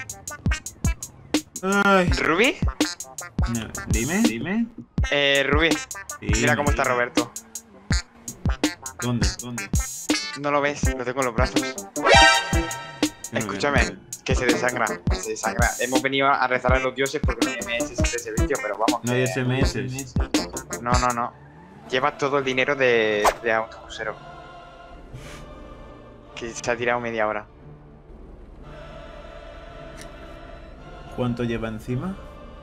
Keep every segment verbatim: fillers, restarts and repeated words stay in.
Ay. ¿Rubí? No, dime, dime. Eh, Rubí. Sí, Mira cómo está Roberto. ¿Dónde? ¿Dónde? No lo ves, lo tengo en los brazos. Escúchame, que se desangra, que se desangra. Hemos venido a rezar a los dioses porque no hay M S de servicio, pero vamos. No hay que- S M S. No, no, no. Lleva todo el dinero de, de autobusero. Que se ha tirado media hora. ¿Cuánto lleva encima?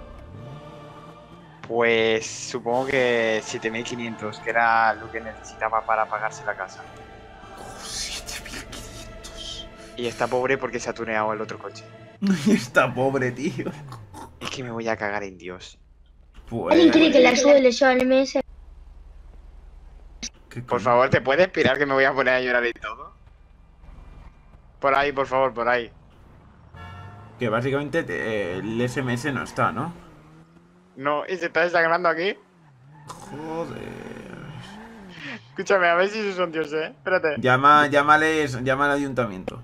Pues supongo que siete mil quinientos, que era lo que necesitaba para pagarse la casa. siete mil quinientos. Y está pobre porque se ha tuneado el otro coche. Está pobre, tío. Es que me voy a cagar en Dios. Pues... ¿Alguien quiere que la ayude le lleve al M S? ¿Qué Por coño? favor, ¿te puedes esperar que me voy a poner a llorar y todo? Por ahí, por favor, por ahí. Que básicamente eh, el S M S no está, ¿no? No, y se está desangrando aquí. Joder. Escúchame, a ver si esos son dioses, ¿eh? Espérate. Llama, llámales, llama al ayuntamiento.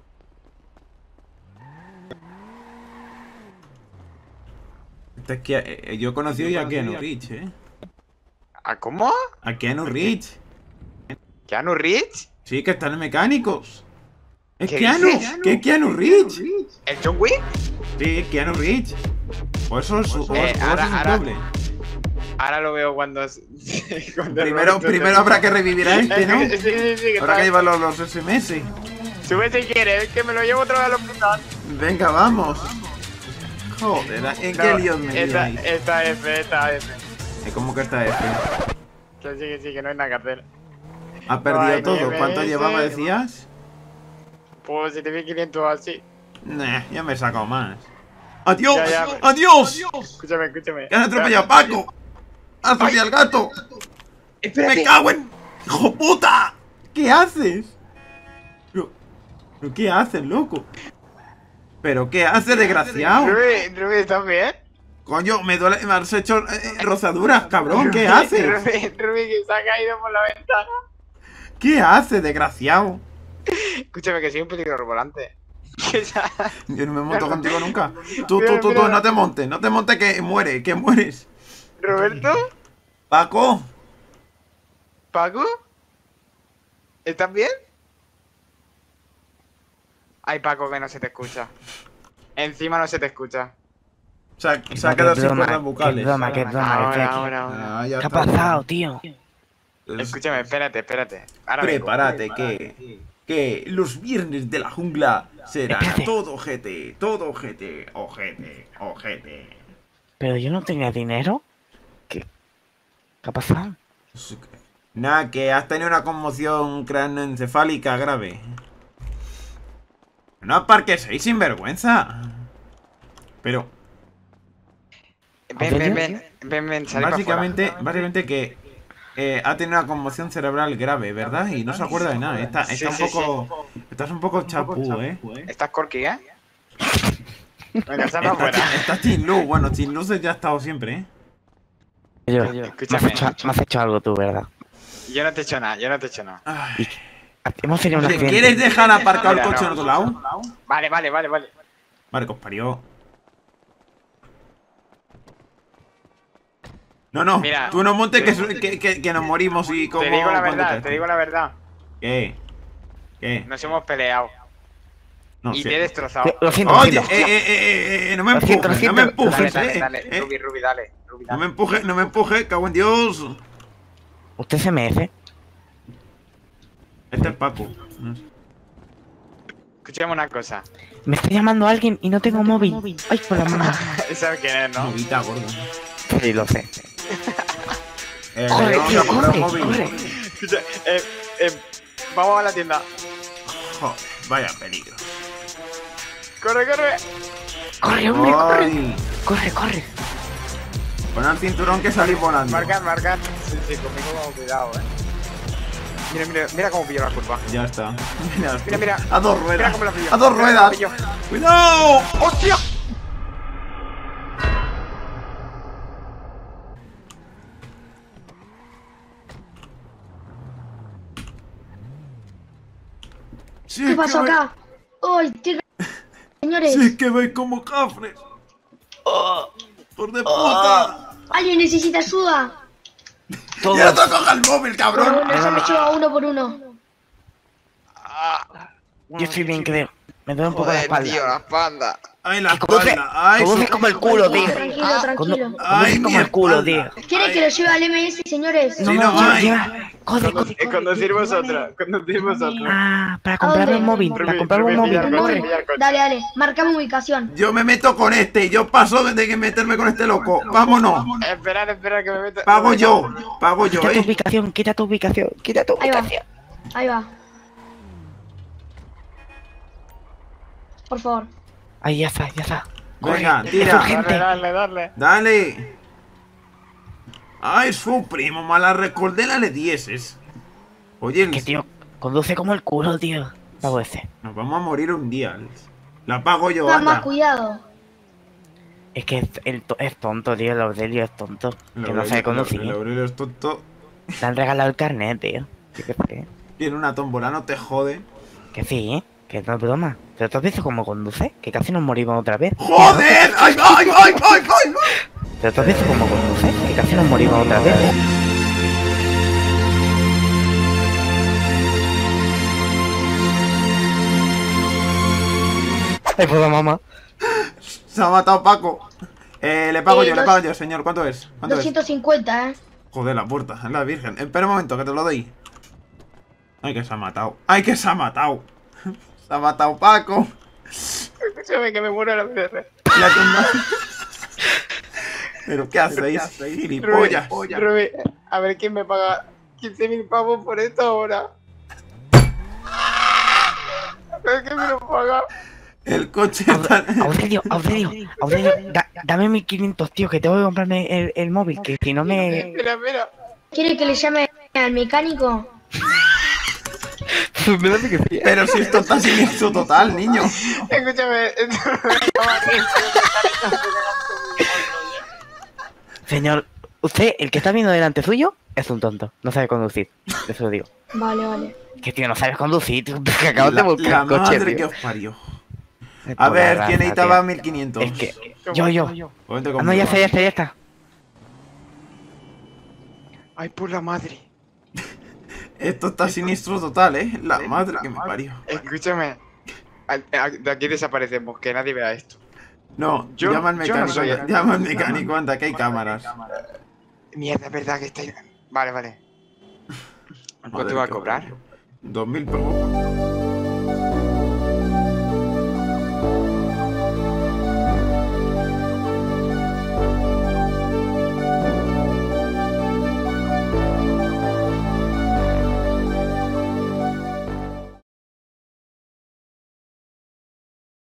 Este es que, eh, yo he conocido ya a Keanu Rich, ¿eh? ¿A cómo? A Keanu Rich. ¿Keanu Rich? Sí, que están en mecánicos. Es ¿Qué Keanu, dices? que es Keanu Rich. ¿El John Wick? Sí, Keanu Rich. O eso es, o, o Eh, eso ahora- es un ahora- doble. Ahora lo veo cuando... cuando Primero, Roberto primero se- habrá que revivir a este, ¿no? Sí, sí, sí, sí, que Ahora que está- llevan los, los S M S. Sube si quieres, que me lo llevo otra vez al hospital. Venga, vamos. Joder, ¿en qué No, líos me esta, liáis? esta F, esta F. Eh, ¿Cómo que está F? Que sí, que sí, que no hay nada que hacer. Ha perdido Ay, todo. M ¿Cuánto S. llevaba, decías? Pues siete mil quinientos así. Nah, ya me he sacado más. ¡Adiós! Ya, ya. ¡Adiós! Escúchame, escúchame. ¡Que han atropellado a Paco! ¡Has atropellado al gato! Espérate. ¡Me cago en... ¡Hijo puta! ¿Qué haces? ¿Pero, ¿pero qué haces, loco? ¿Pero qué haces, desgraciado? Rubí, Rubí, ¿estás bien? Coño, me duele... Me has hecho eh, rozaduras, cabrón. ¿Qué haces? Rubí, Rubí, que se ha caído por la ventana. ¿Qué haces, desgraciado? Escúchame, que soy un peligro volante. Que ya- Yo no me monto contigo nunca. Tú, Mira, tú, tú, mira. tú, no te montes. No te montes que muere, que mueres. ¿Roberto? Paco. ¿Paco? ¿Estás bien? Ay, Paco, que no se te escucha. Encima no se te escucha. Se ha, se ha quedado sin broma, cuerdas vocales. qué broma, qué broma, que estoy Ahora, aquí. ahora, ahora. Ah, ya ¿Qué ha está. pasado, tío? Escúchame, espérate, espérate. Ahora vengo. Prepárate que, que los viernes de la jungla serán Espérate. todo ojete, todo ojete, ojete, ojete. Pero yo no tenía dinero. ¿Qué? ¿Qué ha pasado? Nada, que has tenido una conmoción craneoencefálica grave. No aparquéis sin vergüenza. Pero Ven, ven, ven, ven, ven, sal para básicamente, afuera. básicamente que eh, ha tenido una conmoción cerebral grave, ¿verdad? Y no se acuerda de nada. Está, está Sí, un sí, poco, estás un poco chapú, ¿eh? ¿Estás corky, eh? Venga, sal para Está, afuera. está Chin Lu. Bueno, Chin Lu ya ha estado siempre, ¿eh? Yo, me has, Escúchame. hecho, me has hecho algo tú, ¿verdad? Yo no te he hecho nada, yo no te he hecho nada. Ay. Hemos tenido un Oye, accidente. ¿quieres dejar aparcado el Mira, coche no. en otro lado? Vale, vale, vale, vale. Vale, que os parió. No, no, Mira, tú no montes que, te- que, que, que nos morimos y como... Te digo la cuando verdad, te- te digo la verdad. ¿Qué? ¿Qué? Nos hemos peleado. No, Y sí. te he destrozado. Lo siento, lo Oye, siento. eh, eh, eh, eh, no me Lo siento, empujes, lo no me siento, lo empujes, Dale, eh, dale, dale. eh. Ruby, Ruby, dale. Ruby, No dale. me empujes, no me empujes, cago en Dios. ¿Usted se merece? Este es Paco. No sé. Escuchemos una cosa. Me está llamando alguien y no tengo móvil. Ay, por la mano. ¿Sabes quién es, no? Novita, gordo. Sí, lo sé. Eh, Corre, vamos tío, a comprar un corre, móvil. corre. Escucha, eh, eh, vamos a la tienda. Joder, vaya peligro. Corre, corre. Corre, hombre, corre. Ay, Corre, corre. pon el cinturón que salís volando. Marcar, marcar. Sí, sí, conmigo con cuidado, eh. Mira, mira, mira cómo pillo la curva. Ya está. Mira, Mira, mira. A dos Mira ruedas. cómo la pillo. A dos Mira cómo la ruedas. pillo. ¡Cuidado! ¡Hostia! Sí, ¿Qué pasó que- acá? ¡Ay, qué señores. Si es que vais como cafres. ¡Por de puta! ¿Alguien necesita ayuda? Todos. ¡Ya te coja el móvil, Por cabrón! uno, yo me llevo a uno por uno. Yo estoy bien, creo. Me duele un poco la Joder, espalda. tío, la espalda. ¡Ay, la Conduce, espalda! ¡Ay, conduce su- como el culo, tío. Tranquilo, Ah, tranquilo. ¡Ay, Conduce mi como el culo, tío. espalda! ¿Quieren que lo lleve al M S, señores? Sí, No, no, no, lleva, ay. lleva. Corre, corre. Eh, Conducir vosotros, conducir vosotros. Ah, para comprarme un dónde? móvil, para Rubí, comprarme un Rubí, móvil. pillar Un coche, móvil. pillar coche. Dale, dale. Marcame ubicación. Yo me meto con este y yo paso de que meterme con este loco. ¡Vámonos! Esperad, esperad que me meta. Pago yo, pago yo, Quita tu eh. ubicación, quita tu ubicación, quita tu Ahí va. ubicación. Ahí va. Por favor. Ahí ya está, ya está. Corre, Venga, es tira. urgente. Dale, dale, dale. Dale. Ay, su primo, mala recordela le dieses. Oye, el- Que tío, conduce como el culo, tío. Pago ese. nos vamos a morir un día. La pago yo, Tengan más anda. cuidado. Es que es, el to- es tonto, tío. El Aurelio es tonto. Que no sabe conducir. El Aurelio es tonto. Le han regalado el carnet, tío. Yo qué sé. Tiene una tómbola, no te jode. Que sí, ¿eh? Que no es broma. Pero tú has visto cómo conduce, que casi nos morimos otra vez. ¡Joder! ¡Ay, ay, ay, ay, ay! Pero tú has visto cómo conduce, que casi nos morimos otra vez. Ay, puta mamá. Se ha matado Paco. Eh, le pago Eh, yo, le dos- pago yo, señor. ¿Cuánto es? ¿Cuánto es? doscientos cincuenta, eh. Joder, la puerta, es la virgen. Espera un momento, que te lo doy. Ay, que se ha matado. Ay, que se ha matado. Se ha matado Paco. Escúchame que me muero la P R. La tumba. ¿Pero qué hacéis? Gilipollas. Rubí, a ver quién me paga quince mil pavos por esto ahora. A ver quién me lo paga. El coche está... Aurelio, Aurelio, Aurelio, da- dame mil quinientos, tío, que tengo que comprarme el, el móvil, que si no me... Espera, espera. ¿Quiere que le llame al mecánico? me parece que sí. Pero si esto está siniestro total, niño. Escúchame. esto no me acaba de- Señor, usted, el que está viendo delante suyo, es un tonto, no sabe conducir, eso lo digo. Vale, vale. Que tío, no sabes conducir, tío, que acabas de La, volcar la el coche, madre que tío. os parió. Es A por ver, la ¿quién raza, necesitaba tío. mil quinientos? Es que, yo, yo. Vente Ah, no, conmigo. ya está, ya está, ya está. Ay, por la madre. Esto está siniestro total, ¿eh? La madre que me parió. Escúchame. A- a- De aquí desaparecemos, que nadie vea esto. No, Yo- llama al yo no mecánico, soy- anda, llama al mecánico, anda, que hay cámaras. Mierda, es verdad que está. Vale, vale. ¿Cuánto Joder, va a qué cobrar? jodido. Dos mil pavos.